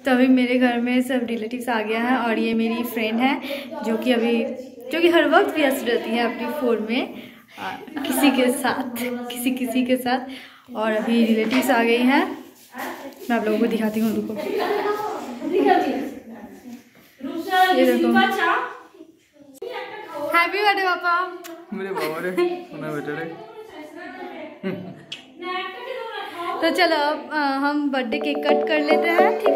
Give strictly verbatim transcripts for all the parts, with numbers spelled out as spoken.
तो अभी मेरे घर में सब रिलेटिव्स आ गया है और ये मेरी फ्रेंड है जो कि अभी जो कि हर वक्त व्यस्त रहती है अपनी फ़ोन में आ, किसी के साथ किसी किसी के साथ। और अभी रिलेटिव्स आ गई हैं, मैं आप लोगों को दिखाती हूँ। रुको, ये देखो, हैप्पी बर्थडे पापा। मेरे बाबा रे सुना बेटा रे। तो चलो अब हम बर्थडे केक कट कर लेते हैं, ठीक।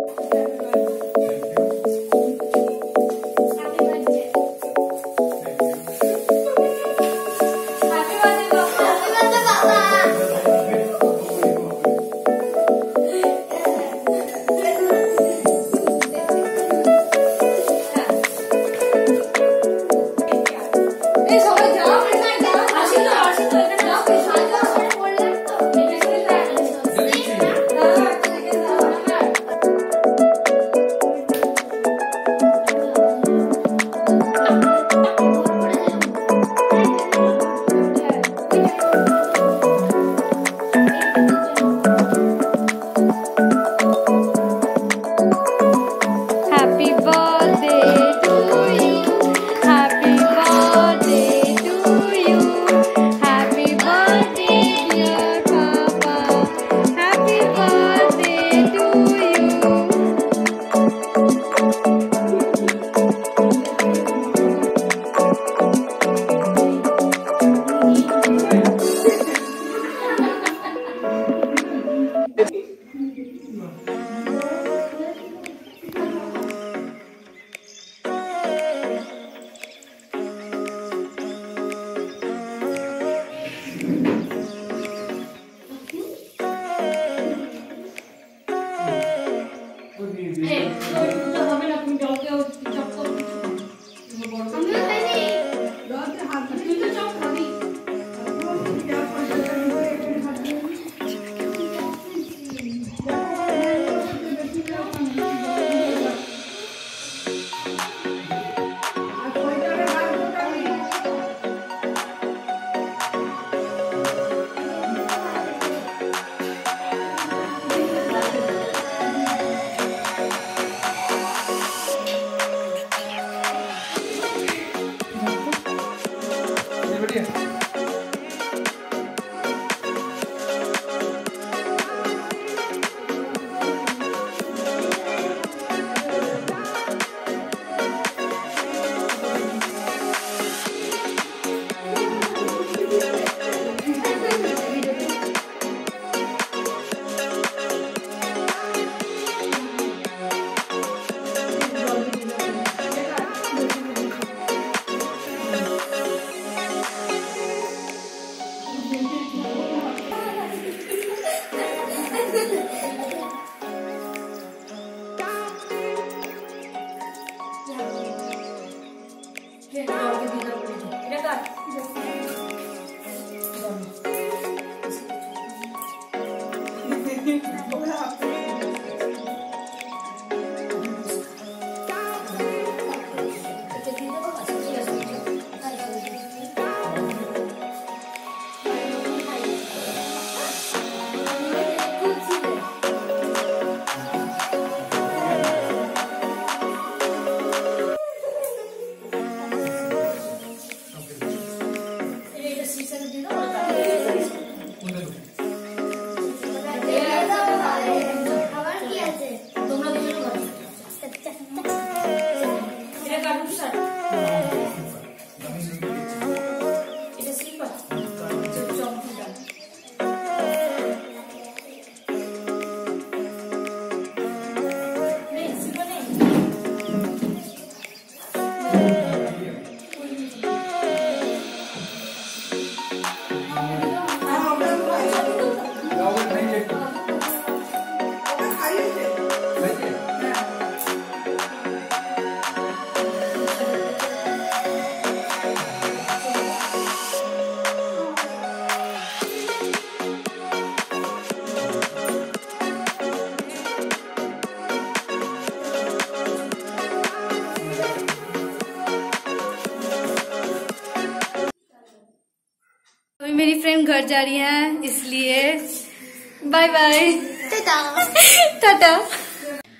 मेरी फ्रेंड घर जा रही है, इसलिए bye bye, tata tata.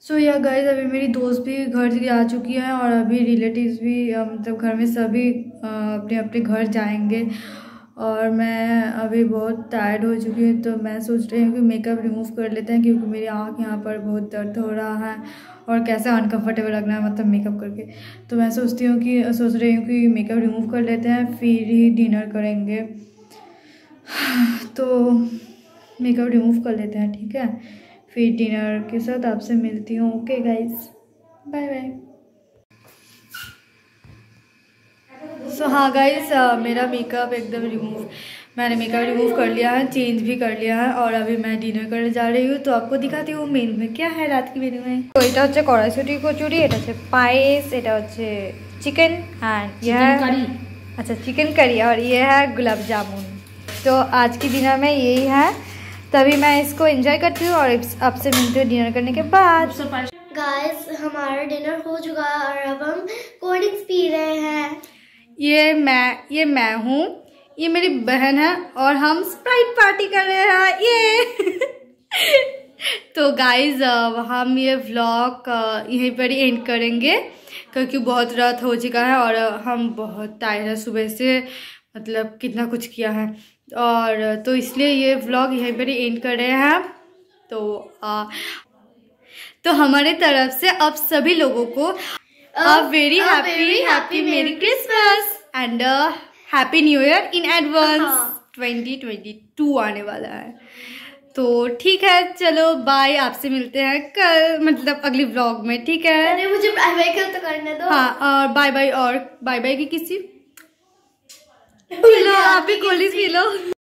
So yeah guys, अभी मेरी दोस्त भी घर जा चुकी है और अभी रिलेटिव्स भी मतलब घर में सभी अपने अपने घर जाएंगे और मैं अभी बहुत टायर्ड हो चुकी हूँ। तो मैं सोच रही हूँ कि मेकअप रिमूव कर लेते हैं, क्योंकि मेरी आँख यहाँ पर बहुत दर्द हो रहा है और कैसा अनकंफर्टेबल लग रहा है मतलब मेकअप करके। तो मैं सोचती हूँ कि सोच रही हूँ कि मेकअप रिमूव कर लेते हैं, फिर ही डिनर करेंगे। तो मेकअप रिमूव कर लेते हैं, ठीक है, फिर डिनर के साथ आपसे मिलती हूँ। Okay guys, bye bye. So हाँ गाइस, मेरा मेकअप एकदम रिमूव मैंने मेकअप रिमूव कर लिया है, चेंज भी कर लिया है और अभी मैं डिनर करने जा रही हूँ। तो आपको दिखाती हूँ मेनू में क्या है रात की मेनू में। तो এটা হচ্ছে কড়াইশুঁটি কচুরি, এটা হচ্ছে পায়েস, এটা হচ্ছে चिकन एंड ये है अच्छा चिकन करी और ये है गुलाब जामुन। तो आज की डिनर में यही है, तभी मैं इसको एंजॉय करती हूँ और आपसे मिलती हूँ डिनर करने के बाद। गाइस, हमारा डिनर हो चुका है और अब हम कोल्ड ड्रिंक्स पी रहे हैं। ये मैं ये मैं हूँ, ये मेरी बहन है और हम स्प्राइट पार्टी कर रहे हैं ये। तो गाइज हम ये व्लॉग यहीं पर ही एंड करेंगे, क्योंकि बहुत रात हो चुका है और हम बहुत टायर्ड है सुबह से, मतलब कितना कुछ किया है और तो इसलिए ये व्लॉग यहीं पर ही एंड कर रहे हैं। तो आ, तो हमारे तरफ से अब सभी लोगों को a very happy happy merry Christmas and happy new year in advance. Twenty twenty two आने वाला है। तो ठीक है, चलो बाय, आपसे मिलते हैं कल मतलब अगली व्लॉग में, ठीक है। अरे मुझे बाय बाय कर तो करने दो। हाँ, और बाय बाय और बाय बाय की किसी पी लो, आप भी कोलिस पी लो।